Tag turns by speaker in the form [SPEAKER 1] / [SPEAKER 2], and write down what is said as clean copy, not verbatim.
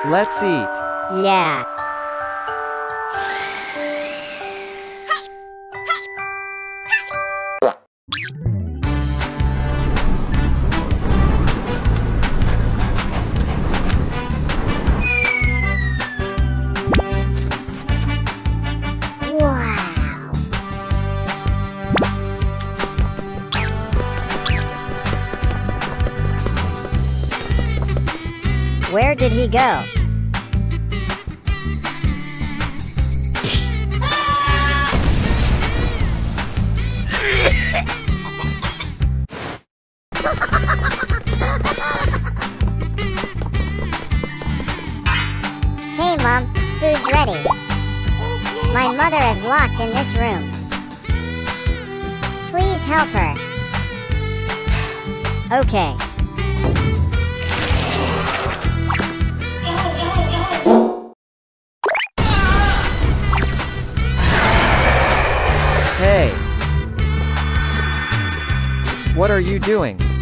[SPEAKER 1] Let's eat.
[SPEAKER 2] Yeah. Wow. Where did he go? Hey Mom, food's ready. My mother is locked in this room. Please help her. Okay.
[SPEAKER 1] Hey! What are you doing?